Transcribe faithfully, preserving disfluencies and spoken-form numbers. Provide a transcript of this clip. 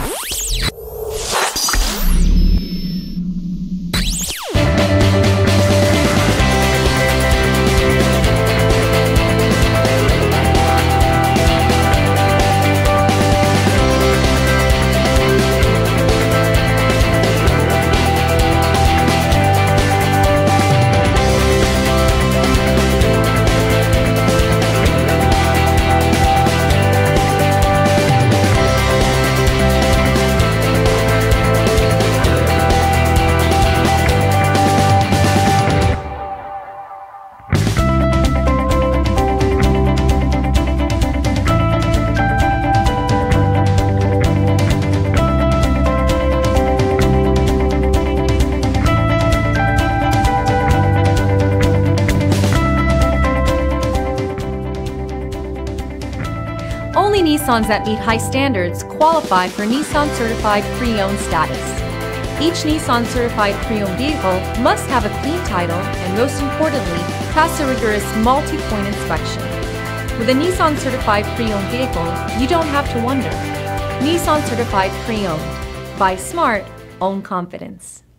Only Nissans that meet high standards qualify for Nissan Certified Pre-Owned status. Each Nissan Certified Pre-Owned vehicle must have a clean title and, most importantly, pass a rigorous multi-point inspection. With a Nissan Certified Pre-Owned vehicle, you don't have to wonder. Nissan Certified Pre-Owned. Buy smart, own confidence.